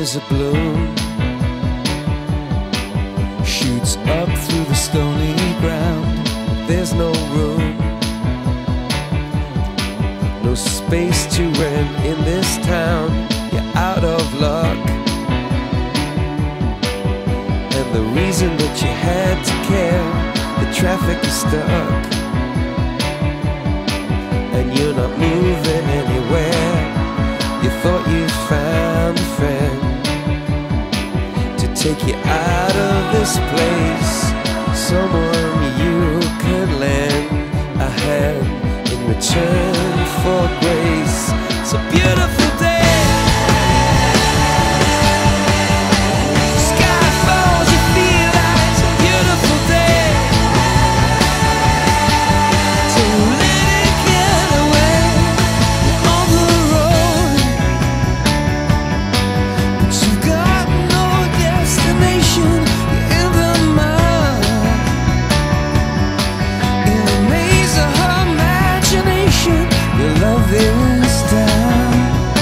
roses are bloom, shoots up through the stony ground. There's no room, no space to rent in this town. You're out of luck, and the reason that you had to care, the traffic is stuck, and you're not moving anywhere. You thought you'd found a friend to take you out of this place, someone you could lend a hand in return for grace. It's a beautiful day. Sky falls, you feel like it's a beautiful day. So let it get away on the road, but you've got no destination. You're in the mud, in the maze of her imagination. Your love is down,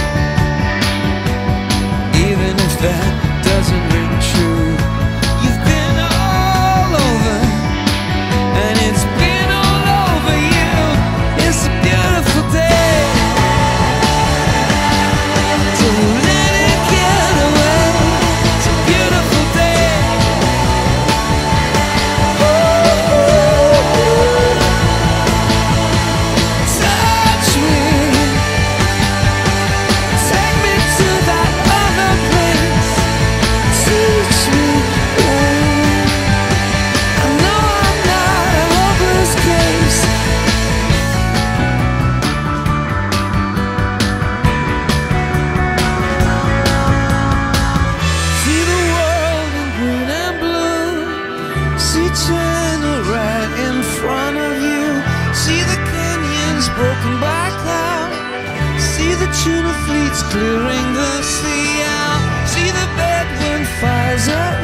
even if that doesn't ring true. You've been all over, and it's been all over you. It's a beautiful day. So let it get away. It's a beautiful day. Touch me, take me to that other place. Teach me, I know I'm not a hopeless case. See the world in green and blue, see China right in front of you, see the canyons broken by cloud, see the tuna fleets clearing the sea out, see the bedroom fires at